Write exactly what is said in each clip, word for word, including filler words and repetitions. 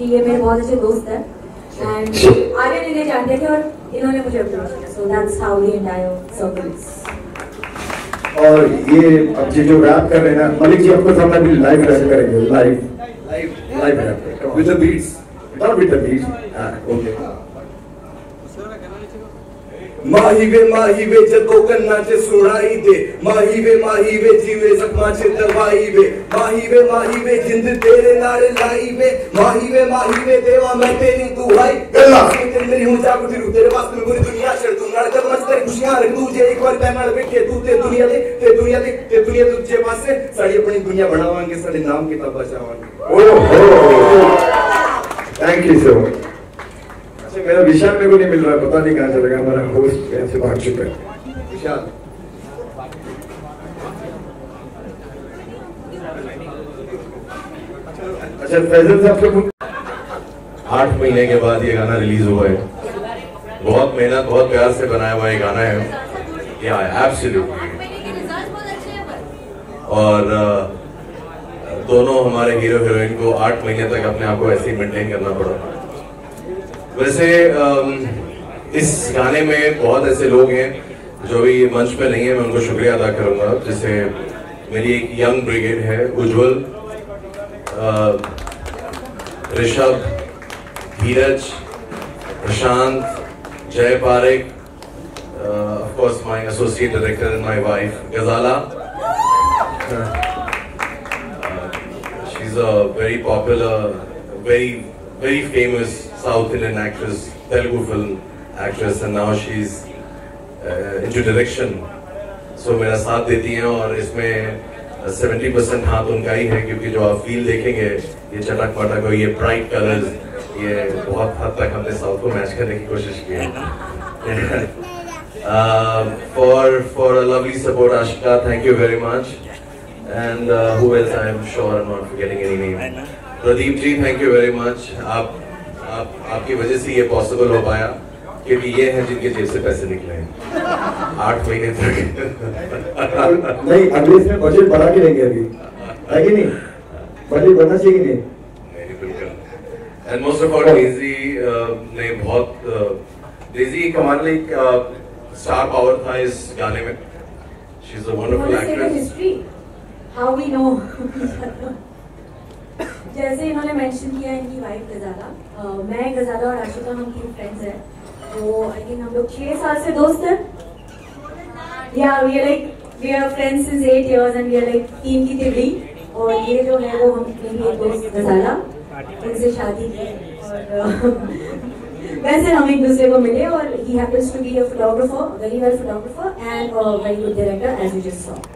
क्योंकि ये मेरे बहुत अच्छे दोस्त हैं एंड आर्यन इन्हें जानते थे और इन्होंने मुझे अप्रोच किया, so that's how the entire circle is. और ये अब जो रैप कर रहे हैं ना मलिक जी, आपको हम अभी लाइव रैप करेंगे, live live live rap with the beats, not with the beats. हां ओके। माही वे माही वे जदों कन्ना च सुनाई दे, माही वे माही वे जीवे जख्मां च दवाई वे, माही वे माही वे जिंद तेरे नाल लाई वे, माही वे माही वे देवा मैं तेरी दुआई गल्ला तेरी मेरी हूं जाग उठी रू तेरे वास्ते मैं पूरी दुनिया छड़ दूं नाल कदम च तेरी खुशियां रख दूं जे एक बार तै नाल बैठे तू ते दुनिया दे ते दुनिया दे ते दुनिया दे दूजे पासे साडी अपनी दुनिया बनावांगे, साडे नाम किताब बचावांगे। ओहो थैंक यू सो मच। मेरा विशाल मेरे को नहीं मिल रहा, पता नहीं कहाँ चलेगा, हमारा होस्ट यहाँ से भाग चुका है। विशाल अच्छा फैजल साहब से आठ महीने के बाद ये गाना रिलीज हुआ है, बहुत मेहनत बहुत प्यार से बनाया हुआ ये गाना है या एब्सोल्युटली। और दोनों हमारे हीरो हीरोइन को आठ महीने तक अपने आप को ऐसे ही मेंटेन करना पड़ा। वैसे इस गाने में बहुत ऐसे लोग हैं जो भी मंच पे नहीं है, मैं उनको शुक्रिया अदा करूंगा। जैसे मेरी एक यंग ब्रिगेड है, उज्जवल, Rishabh, Dheeraj, Prashant, Jay Parekh, of course my associate director and my wife Gazala, she is a very popular very very famous South Indian actress, Telugu film actress, and now she's uh, into direction. So मेरा साथ देती हैं और इसमें seventy percent हाथ उनका ही है, क्योंकि जो आप फील देखेंगे ये चटक मटक और ये ब्राइट कलर्स, ये बहुत हद तक हमने साउथ को मैच करने की कोशिश की है। For for a lovely support, Ashika, thank you very much. And uh, who else? I am sure I'm not forgetting any name. Pradeep ji, thank you very much. आप आप आपकी वजह से ये पॉसिबल हो पाया, क्योंकि ये हैं जिनके जेब से पैसे निकले हैं आठ महीने तक। नहीं अगले इसमें बजट बढ़ा के लेंगे अभी, है कि नहीं? बजट बढ़ना चाहिए कि नहीं? नहीं बिल्कुल। And most of all Daisy ने बहुत, डेजी कमाल लाइक स्टार पावर था इस गाने में। She is a wonderful actress. How we know जैसे इन्होंने मेंशन किया इनकी वाइफ गजाला, uh, मैं गजाला और आशिका हम तीन फ्रेंड्स हैं, तो आई थिंक हम लोग छह साल से दोस्त हैं। या we are like we are friends since eight years and we are like तीन की तिबड़ी। और ये जो है वो हम मेरी एक दोस्त गजाला, उनसे शादी की और वैसे हम एक दूसरे को मिले और he happens to be a photographer, very well photographer and a very good director as you just saw.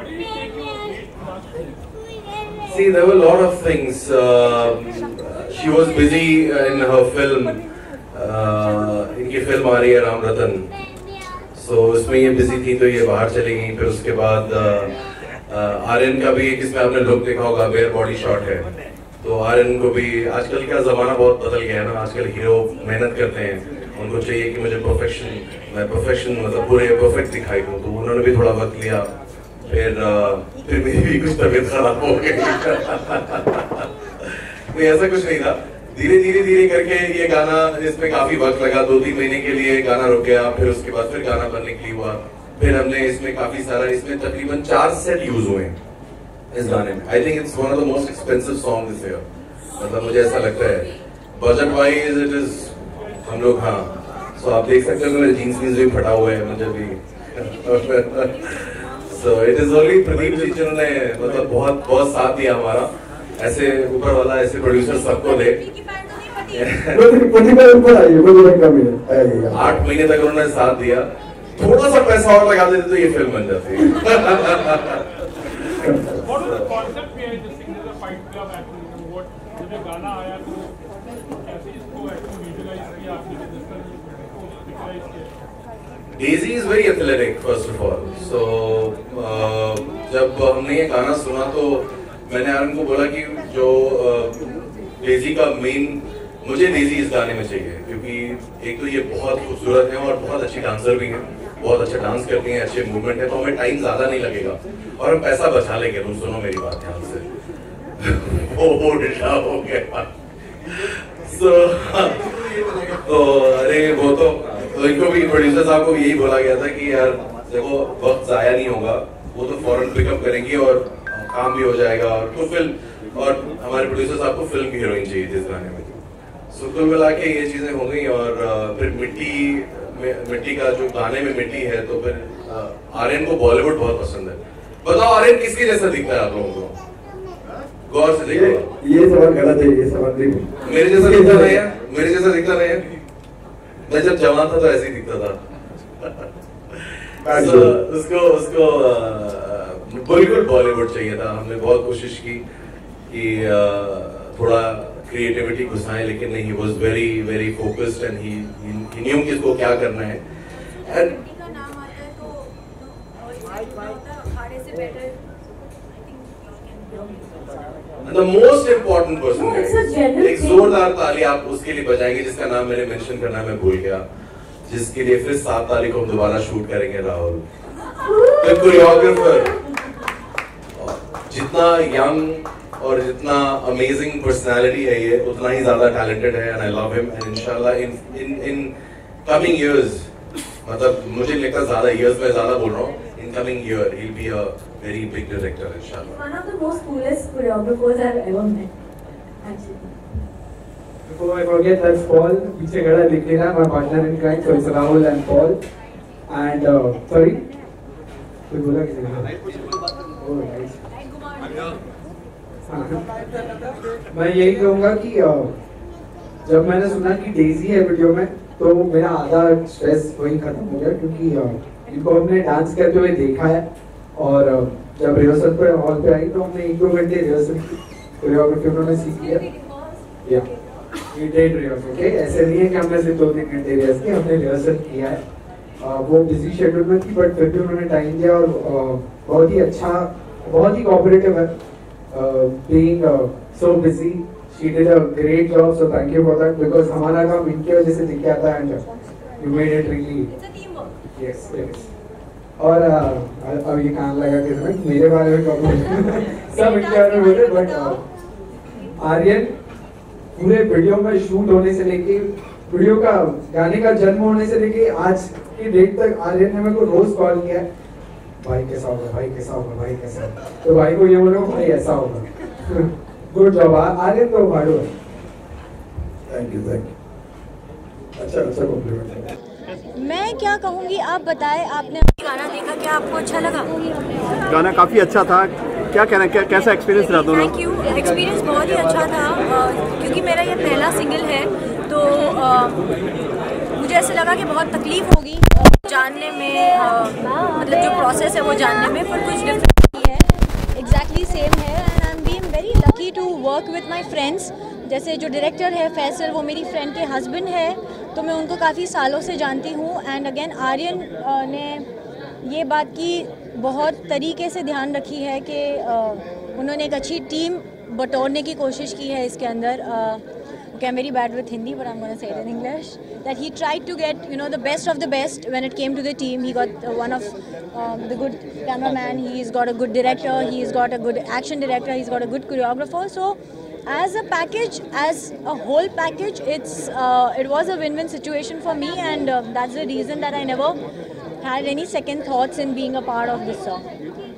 See, there were a lot of things. Uh, she was busy in her film. Uh, इनकी film आ रही है राम रतन, so उसमें ये busy थी तो ये बाहर चली गई। फिर उसके बाद आर्यन का भी, जिसमें आपने लुक देखा होगा, बेयर बॉडी शॉट है, तो आर्यन को भी, आजकल का जमाना बहुत बदल गया है ना, आजकल हीरो मेहनत करते हैं, उनको चाहिए कि मुझे परफेक्शन, मैं परफेक्शन मतलब पूरे परफेक्ट दिखाई दूँ, तो उन्होंने भी थोड़ा वक्त लिया। फिर फिर मेरी भी कुछ तबीयत खराब हो गई। नहीं ऐसा कुछ नहीं था, धीरे धीरे धीरे करके ये गाना, इसमें काफी वक्त लगा, दो तीन महीने के लिए गाना रुक गया, फिर उसके बाद फिर गाना बनने के लिए हुआ, फिर हमने इसमें काफी सारा, इसमें तकरीबन चार सेट यूज हुए इस गाने में। I think it's one of the most expensive song this year, मतलब मुझे ऐसा लगता है बजट वाइज इट इज, हम लोग, हाँ सो आप देख सकते हो मेरे जीन्स वीन्स भी फटा हुआ है मुझे भी। So it is only Pradeep ji जिन्होंने मतलब बहुत बहुत साथ दिया हमारा, ऐसे ऊपर वाला ऐसे प्रोड्यूसर सबको दे। आठ महीने तक उन्होंने साथ दिया, थोड़ा सा पैसा और लगा देते तो ये फिल्म बन जाती। Daisy is very athletic first of all. So uh, जब हमने ये गाना सुना तो मैंने आर्यन को बोला कि जो डेजी का मेन, मुझे डेजी इस गाने में चाहिए, क्योंकि एक तो ये बहुत खूबसूरत है और बहुत अच्छी डांसर भी है, बहुत अच्छा डांस करती हैं, अच्छे मूवमेंट है, तो हमें टाइम ज्यादा नहीं लगेगा और हम पैसा बचा लेंगे। तुम सुनो मेरी बात ध्यान से। वो वो डिशा हो गया so, तो अरे वो तो तो इनको भी प्रोड्यूसर साहब को यही बोला गया था कि यार देखो वक्त जाया नहीं होगा, वो तो फौरन पिकअप करेंगी और काम भी हो जाएगा और तो फिल्म और हमारे प्रोड्यूसर साहब को फिल्म की हीरोइन चाहिए थी इस गाने में। सो कुल मिला के ये चीजें हो गई और फिर मिट्टी मिट्टी का जो गाने में मिट्टी है तो फिर आर्यन को बॉलीवुड बहुत पसंद है। बताओ आर्यन किसके जैसा दिखता है आप लोगों को? गौर से देखो। ये सवाल गलत है, ये सवाल नहीं। मेरे जैसा दिखता नहीं है, मेरे जैसा दिखता नहीं है। मैं जब जवान था तो ऐसे ही दिखता था। so, उसको उसको बिल्कुल बॉलीवुड चाहिए था। हमने बहुत कोशिश की कि थोड़ा क्रिएटिविटी घुसाएं, लेकिन नहीं, he was very very focused and he he knew कि इसको क्या करना है। And the most important person है, एक जोरदार ताली आप उसके लिए बजाएंगे जिसका नाम मैंने मेंशन करना मैं भूल गया, जिसके लिए फिर सात तारीख को हम दोबारा शूट करेंगे। राहुल द कोरियोग्राफर, जितना यंग और जितना अमेजिंग पर्सनालिटी है ये, उतना ही ज्यादा टैलेंटेड है and I love him and इंशाल्लाह in in in coming years, मतलब मुझे लगता है ज्यादा इयर्स में ज्यादा बोल रहा हूँ, in coming year he will be a very big director inshallah. One of the most coolest choreographers I've ever met. Actually. Before I forget, that's Paul. पीछे खड़ा लिख लेना, my partner in crime, so it's Rahul and Paul. And uh, sorry, कोई बोला किसी ने? Oh right. मैं यही कहूँगा कि uh, जब मैंने सुना कि डेजी है वीडियो में, तो मेरा आधा स्ट्रेस वही खत्म हो गया, क्योंकि uh, इनको हमने डांस करते हुए देखा है और जब रिहर्सल पे हॉल पे आई तो हमने एक दो घंटे रिहर्सल की, कोरियोग्राफी उन्होंने सीख लिया। या वी डिड रिहर्सल, ओके, ऐसे नहीं है कि हमने सिर्फ दो तीन घंटे रिहर्सल की, हमने रिहर्सल किया है। uh, वो बिजी शेड्यूल में थी बट फिर भी उन्होंने टाइम दिया और uh, बहुत ही अच्छा, बहुत ही कोऑपरेटिव है, being so busy. She did a great job, so thank you for that, because हमारा काम इनकी वजह से दिख आता है and you made it really. Yes yes. और अब ये कान लगा के समय मेरे बारे में सब इनके बारे में बोले, बट आर्यन पूरे वीडियो में शूट होने से लेके, वीडियो का गाने का जन्म होने से लेके आज की डेट तक आर्यन ने मेरे को रोज कॉल किया है, भाई कैसा होगा, भाई कैसा होगा, भाई कैसा होगा, तो भाई को ये बोलो भाई ऐसा होगा। गुड जॉब आर्यन, तो भाड़ो। Thank you thank you. अच्छा अच्छा कॉम्प्लीमेंट है। मैं क्या कहूँगी, आप बताएं, आपने गाना देखा, क्या आपको अच्छा लगा? गाना काफ़ी अच्छा था, क्या कहना, क्या कैसा एक्सपीरियंस रहा दोनों? थैंक यू, एक्सपीरियंस बहुत ही अच्छा था, क्योंकि मेरा ये पहला सिंगल है, तो आ, मुझे ऐसे लगा कि बहुत तकलीफ होगी जानने में, आ, मतलब जो प्रोसेस है वो जानने में, पर कुछ डिफरेंट नहीं है, एग्जैक्टली सेम है। And I am being very lucky to work with my friends. जैसे जो डायरेक्टर है फैसल, वो मेरी फ्रेंड के हस्बैंड है, तो मैं उनको काफ़ी सालों से जानती हूँ। एंड अगेन आर्यन ने ये बात की बहुत तरीके से ध्यान रखी है कि उन्होंने एक अच्छी टीम बटोरने की कोशिश की है इसके अंदर। Okay, I'm very bad with Hindi, but I'm going to say it in English. That he tried to get, you know, the best of the best when it came to the team. He got uh, one of um, the good cameraman. He's got a good director. He's got a good action director. He's got a good choreographer. So, as a package, as a whole package, it's uh, it was a win-win situation for me, and uh, that's the reason that I never had any second thoughts in being a part of this song.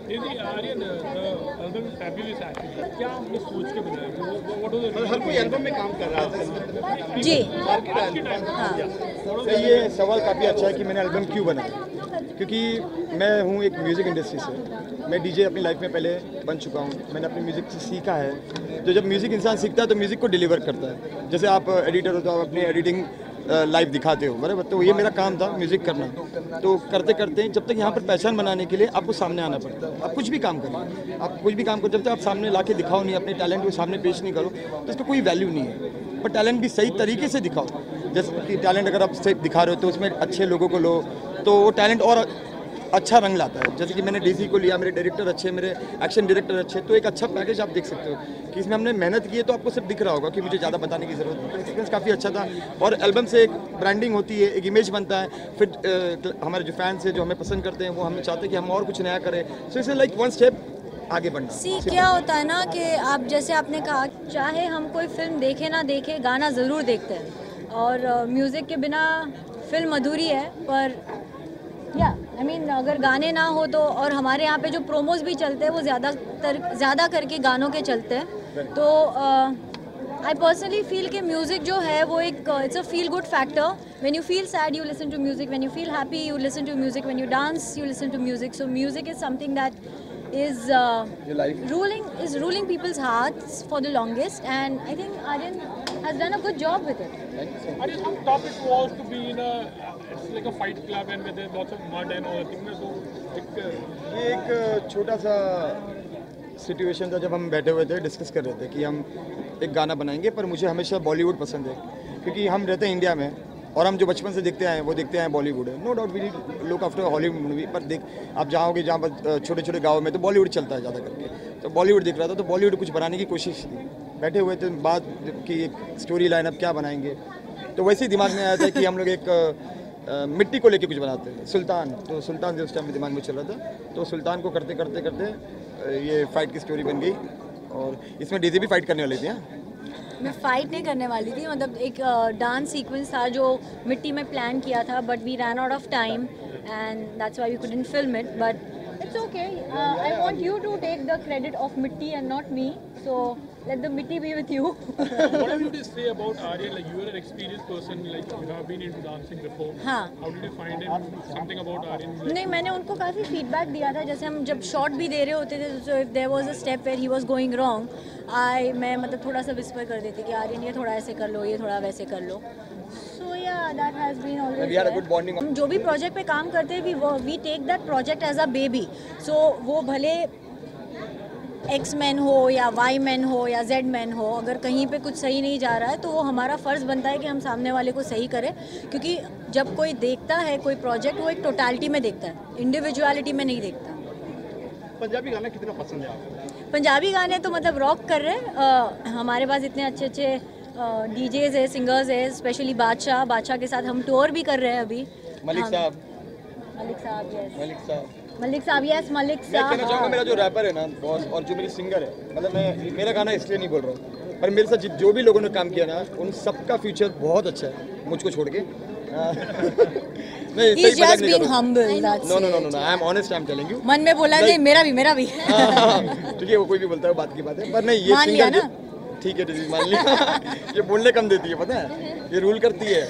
हर कोई album में काम कर रहा था जी हाँ। तो ये सवाल काफ़ी अच्छा है कि मैंने एल्बम क्यों बनाया, क्योंकि मैं हूँ एक म्यूज़िक इंडस्ट्री से, मैं डीजे अपनी लाइफ में पहले बन चुका हूँ, मैंने अपनी म्यूज़िक से सीखा है। तो जब म्यूज़िक इंसान सीखता है तो म्यूज़िक को डिलीवर करता है। जैसे आप एडिटर हो तो आप अपनी एडिटिंग लाइव दिखाते हो, बराबर, तो ये मेरा काम था म्यूज़िक करना। तो करते करते जब तक यहाँ पर पहचान बनाने के लिए आपको सामने आना पड़ता है। आप कुछ भी काम करो, आप कुछ भी काम करो, जब तक आप सामने ला के दिखाओ नहीं, अपने टैलेंट को सामने पेश नहीं करो, तो इसका कोई वैल्यू नहीं है। पर टैलेंट भी सही तरीके से दिखाओ। जैसे कि टैलेंट अगर आप सही दिखा रहे हो तो उसमें अच्छे लोगों को लो, तो वो टैलेंट और अच्छा रंग लाता है। जैसे कि मैंने डीसी को लिया, मेरे डायरेक्टर अच्छे, मेरे एक्शन डायरेक्टर अच्छे, तो एक अच्छा पैकेज आप देख सकते हो कि इसमें हमने मेहनत की है। तो आपको सिर्फ दिख रहा होगा कि मुझे ज़्यादा बताने की ज़रूरत नहीं। एक्सपीरियंस काफ़ी अच्छा था, और एल्बम से एक ब्रांडिंग होती है, एक इमेज बनता है। फिर आ, हमारे जो फैंस हैं, जो हमें पसंद करते हैं, वो हमें चाहते हैं कि हम और कुछ नया करें। So it's like one step आगे बढ़ना। सी क्या होता है ना कि आप जैसे आपने कहा, चाहे हम कोई फिल्म देखे ना देखे, गाना ज़रूर देखते हैं और म्यूज़िक के बिना फिल्म अधूरी है। पर या आई मीन अगर गाने ना हो तो, और हमारे यहाँ पे जो प्रोमोज भी चलते हैं वो ज़्यादातर ज़्यादा करके गानों के चलते हैं, तो आई पर्सनली फील कि म्यूज़िक जो है वो एक it's a feel good factor. When you feel sad you listen to music, when you feel happy you listen to music, when you dance you listen to music. So music is something that is uh, ruling is ruling people's hearts for the longest, and I think Aaryan has done a good job with it. Aaryan, how tough it was to be in a it's like a fight club and where there's lots of mud and all that. So ये एक छोटा सा situation था जब हम बैठे हुए थे, डिस्कस कर रहे थे कि हम एक गाना बनाएंगे, पर मुझे हमेशा बॉलीवुड पसंद है क्योंकि हम रहते हैं इंडिया में और हम जो बचपन से देखते आए हैं वो देखते हैं बॉलीवुड है। No doubt we look after Hollywood movie, पर देख आप जाओगे जहाँ पर छोटे छोटे गाँव में तो बॉलीवुड चलता है ज़्यादा करके, तो बॉलीवुड दिख रहा था, तो बॉलीवुड कुछ बनाने की कोशिश थी। बैठे हुए थे, बात की एक स्टोरी लाइन अब क्या बनाएंगे, तो वैसे ही दिमाग में आया था कि हम लोग एक आ, मिट्टी को लेके कुछ बनाते हैं, सुल्तान। तो सुल्तान जो उस टाइम में दिमाग में चल रहा था, तो सुल्तान को करते करते करते ये फाइट की स्टोरी बन गई और इसमें डीजे भी फाइट करने वाली थी। हाँ, मैं फाइट नहीं करने वाली थी, मतलब एक डांस सीक्वेंस था जो मिट्टी में प्लान किया था, but we ran out of time and that's why we couldn't film it, but it's okay. I want you to take the credit of Mitti and not me, so let the mitti be with you. What have you to say about Aaryan? Like you are an experienced person, like you have been into dancing before. हाँ. How did you find him? Something about Aaryan? Like, नहीं, मैंने उनको काफ़ी feedback दिया था, जैसे हम जब शॉट भी दे रहे होते थे, so if there was a step where he was going wrong, I मैं मतलब थोड़ा सा विस्पर कर देती कि आर्यन ये थोड़ा ऐसे कर लो, ये थोड़ा वैसे कर लो। So yeah, that has been always we had a good bonding. हम जो भी प्रोजेक्ट पे काम करते हैं, we we take that project as a baby. So वो भले एक्स मैन हो या वाई मैन हो या जेड मैन हो, अगर कहीं पे कुछ सही नहीं जा रहा है तो वो हमारा फ़र्ज़ बनता है कि हम सामने वाले को सही करें, क्योंकि जब कोई देखता है कोई प्रोजेक्ट वो एक टोटलिटी में देखता है, इंडिविजुअलिटी में नहीं देखता। पंजाबी गाना कितना पसंद है आपको? पंजाबी गाने तो मतलब रॉक कर रहे हैं। हमारे पास इतने अच्छे अच्छे डीजेज है, सिंगर्स है, स्पेशली बादशाह बादशाह के साथ हम टूर भी कर रहे हैं अभी। मलिक साहब मलिक साहब यस मलिक साहब मलिक साहब यस मलिक मैं कहना चाहूँगा साहब मेरा जो रैपर है ना बॉस, और जो मेरी सिंगर है, मतलब मैं मेरा गाना इसलिए नहीं बोल रहा हूँ, पर मेरे साथ जि- जो भी लोगों ने काम किया ना उन सबका फ्यूचर बहुत अच्छा है, मुझको छोड़ के। नहीं, He's सही मजाक just नहीं being कर रहा हूँ। humble, that's No, no, no, it. no, no, I am honest, I am telling you. मन में बोला नहीं, मेरा भी मेरा भी ठीक है, वो कोई भी बोलता है, बात की बात है, पर नहीं ये मान लिया सिंगर ना? जो- ठीक है ठीक मान लिया। ये बोलने कम देती है, पता है, ये रूल करती है।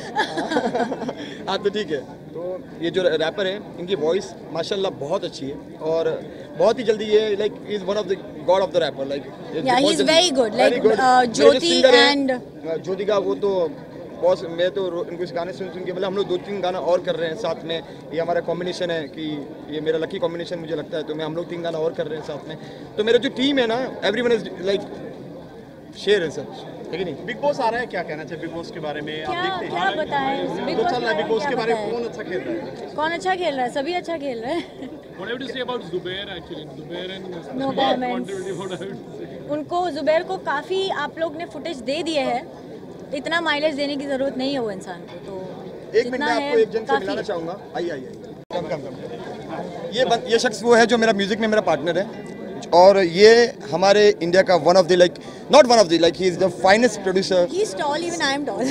हाँ तो ठीक है, तो ये जो रैपर है इनकी वॉइस माशाल्लाह बहुत अच्छी है और बहुत ही जल्दी ये like is one of the god of the rapper, like Yeah, he's very good, like, uh, Jyoti and- Jyoti का वो तो बॉस, मैं तो रो- इनको इस गाने सुन सुन के मतलब हम लोग दो तीन गाना और कर रहे हैं साथ में, ये हमारा कॉम्बिनेशन है कि ये मेरा लकी कॉम्बिनेशन मुझे लगता है, तो मैं हम लोग तीन गाना और कर रहे हैं साथ में, तो मेरा जो टीम है ना एवरीवन इज लाइक शेयर है सर, है कि नहीं? बिग बॉस आ रहा है, क्या कहना चाहिए बिग बॉस के बारे में? आप क्या देखते हैं क्या बताएं बिग तो बॉस चल रहा है, बिग बॉस के बारे में में कौन अच्छा खेल रहा है? कौन अच्छा खेल रहा है? सभी अच्छा खेल रहे हैं। What have you to say about Zubair actually? Zubair and No comments. Controversies, what have you to say? उनको जुबैर को काफ़ी आप लोग ने फुटेज दे दिए है, इतना माइलेज देने की ज़रूरत नहीं है वो इंसान को, तो एक मिनट जितना में है आपको एक जन से काफ़ी मिलाना चाहूँगा, आइए आइए कम कम कम। ये बन, ये शख्स वो है जो मेरा म्यूजिक में मेरा पार्टनर है और ये हमारे इंडिया का one of the like not one of the like he is the finest producer. He is tall, even I am tall.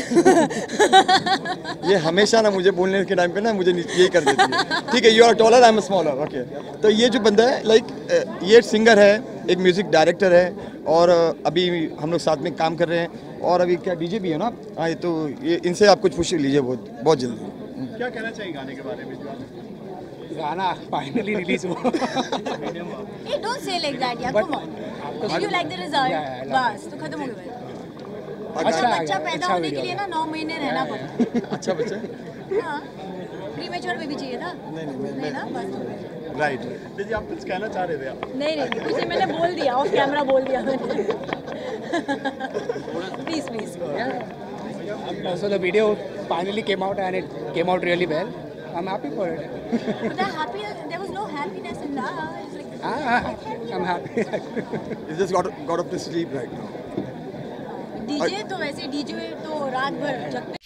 ये हमेशा ना मुझे बोलने के टाइम पे ना मुझे यही कर देती है, ठीक है, you are taller I am smaller, okay. तो ये जो बंदा है लाइक ये सिंगर है, एक म्यूजिक डायरेक्टर है और अभी हम लोग साथ में काम कर रहे हैं और अभी क्या डीजे भी है ना। हाँ, ये तो ये इनसे आप कुछ पूछ लीजिए बहुत बहुत जल्दी। क्या कहना चाहिए गाने के बारे में? गाना फाइनली रिलीज हुआ। Hey, don't say like that, यार, come on. Did you like the result? Yeah, yeah, I love बस तो खत्म हो गया। अच्छा अच्छा आ बच्चा गया, पैदा अच्छा होने के वीडियो लिए ना नौ महीने रहना पड़ता अच्छा बच्चा है। हाँ, प्रीमेच्योर बेबी चाहिए था। नहीं नहीं मैं नहीं ना, बस राइट, जी आप कुछ कहना चाह रहे थे आप? नहीं नहीं कुछ नहीं, मैंने बोल दिया, ऑफ कैमरा बोल दिया मैंने। Please please. So the video finally came out and it came out really well. I'm happy for it. But the happiness, there was no happiness in that. It's like, Ah, ah, I'm happy. You just got got up to sleep right now. DJ तो वैसे DJ तो रात भर जगते